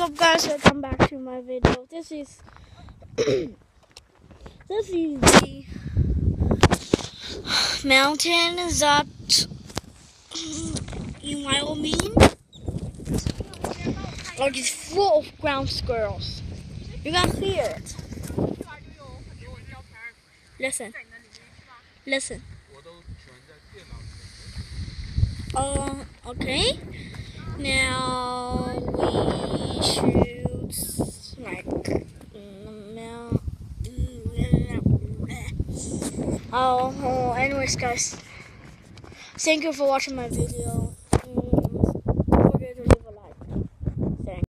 up, guys? Welcome back to my video. This is the mountain that in Wyoming, like, it's full of ground squirrels. You can hear it. Listen. Okay. Now we should anyways, guys, thank you for watching my video.